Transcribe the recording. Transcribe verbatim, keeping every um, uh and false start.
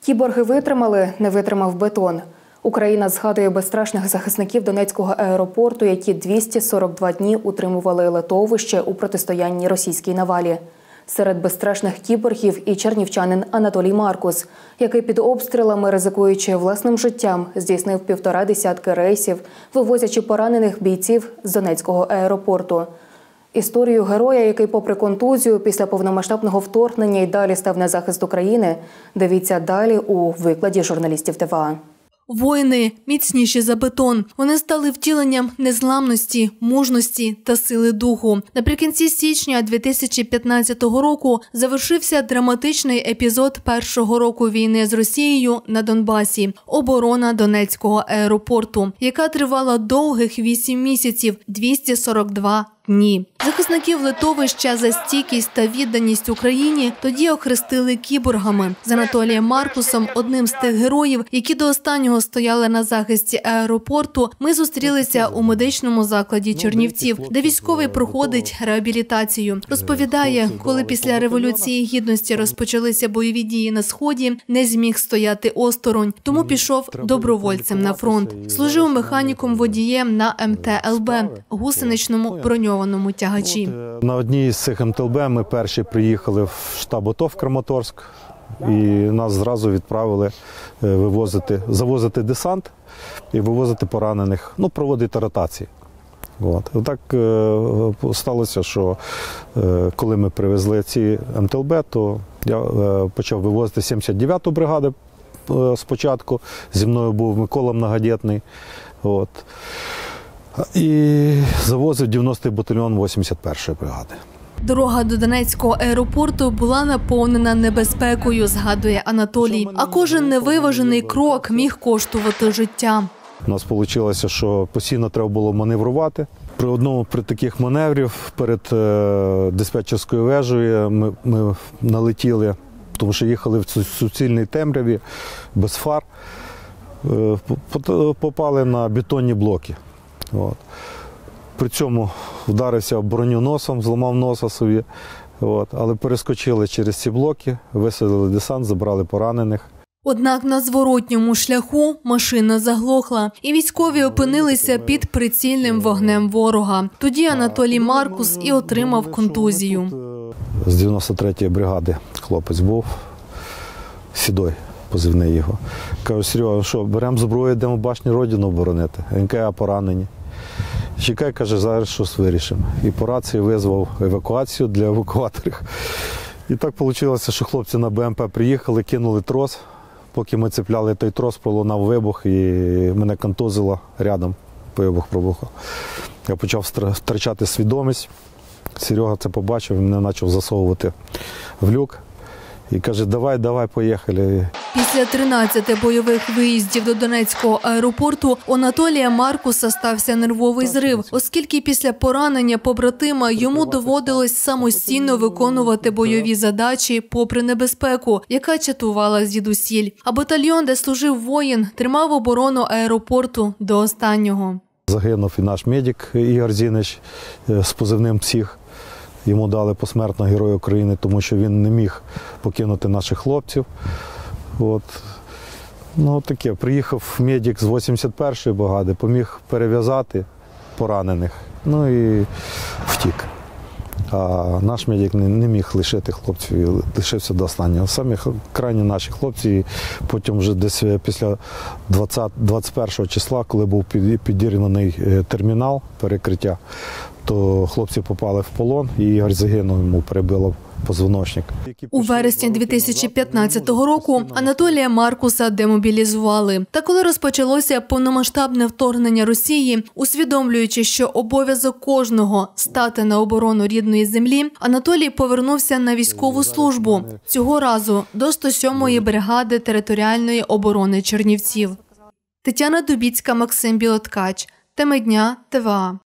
Кіборги витримали, не витримав бетон. Україна згадує безстрашних захисників Донецького аеропорту, які двісті сорок два дні утримували литовище у протистоянні російській навалі. Серед безстрашних кіборгів і чернівчанин Анатолій Маркус, який під обстрілами, ризикуючи власним життям, здійснив півтора десятки рейсів, вивозячи поранених бійців з Донецького аеропорту. Історію героя, який попри контузію після повномасштабного вторгнення й далі став на захист України, дивіться далі у викладі журналістів Т В А. Воїни міцніші за бетон. Вони стали втіленням незламності, мужності та сили духу. Наприкінці січня дві тисячі п'ятнадцятого року завершився драматичний епізод першого року війни з Росією на Донбасі – оборона Донецького аеропорту, яка тривала довгих вісім місяців – двісті сорок два дні. Захисників литовища за стійкість та відданість Україні тоді охрестили кіборгами. З Анатолієм Маркусом, одним з тих героїв, які до останнього стояли на захисті аеропорту, ми зустрілися у медичному закладі Чернівців, де військовий проходить реабілітацію. Розповідає, коли після Революції Гідності розпочалися бойові дії на Сході, не зміг стояти осторонь, тому пішов добровольцем на фронт. Служив механіком-водієм на Ем Те Ел Бе – гусеничному броньованому тягачі. На одній з цих Ем Те Ел Бе ми перші приїхали в штаб АТО в Краматорськ, і нас зразу відправили вивозити, завозити десант і вивозити поранених, ну, проводити ротації. От. Так е, сталося, що е, коли ми привезли ці Ем Те Ел Бе, то я е, почав вивозити сімдесят дев'яту бригаду е, спочатку. Зі мною був Микола Многодєтний. От. І завозив дев'яностий батальйон вісімдесят першої бригади. Дорога до Донецького аеропорту була наповнена небезпекою, згадує Анатолій. А кожен невиважений крок міг коштувати життя. У нас вийшло, що постійно треба було маневрувати. При одному при таких маневрів перед е, диспетчерською вежею ми, ми налетіли, тому що їхали в суцільній темряві, без фар, е, попали на бетонні блоки. От. При цьому вдарився в броню носом, зламав носа собі, от. Але перескочили через ці блоки, висадили десант, забрали поранених. Однак на зворотньому шляху машина заглохла, і військові опинилися під прицільним вогнем ворога. Тоді Анатолій Маркус і отримав контузію. З дев'яносто третьої бригади хлопець був, Сідой, позивний його. Кажу: Серега, що, беремо зброю, йдемо в башню Родину оборонити. Він каже: а поранені? Чекай, каже, зараз щось вирішимо. І по рації визвав евакуацію для евакуаторів. І так вийшло, що хлопці на Бе Ем Пе приїхали, кинули трос. Поки ми цепляли той трос, пролунав вибух, і мене контузило рядом, вибух пробухав. Я почав втрачати свідомість. Серега це побачив, мене почав засовувати в люк. І каже: давай, давай, поїхали. Після тринадцяти бойових виїздів до Донецького аеропорту у Анатолія Маркуса стався нервовий зрив, оскільки після поранення побратима йому доводилось самостійно виконувати бойові задачі попри небезпеку, яка чатувала звідусіль. А батальйон, де служив воїн, тримав оборону аеропорту до останнього. Загинув і наш медик Ігор Зінич з позивним «Псих». Йому дали посмертно Герой України, тому що він не міг покинути наших хлопців. От. Ну, таке. Приїхав медик з вісімдесят першої бригади, поміг перев'язати поранених, ну і втік. А наш медик не, не міг лишити хлопців і лишився до останнього. Самі крайні наші хлопці, потім вже десь після двадцять першого числа, коли був підірваний термінал перекриття, то хлопці попали в полон, і Ігор загинув, йому перебило позвоночник. У вересні дві тисячі п'ятнадцятого року Анатолія Маркуса демобілізували. Та коли розпочалося повномасштабне вторгнення Росії, усвідомлюючи, що обов'язок кожного – стати на оборону рідної землі, Анатолій повернувся на військову службу. Цього разу до сто сьомої бригади територіальної оборони Чернівців. Тетяна Дубіцька, Максим Білоткач. Теми дня, Т В А.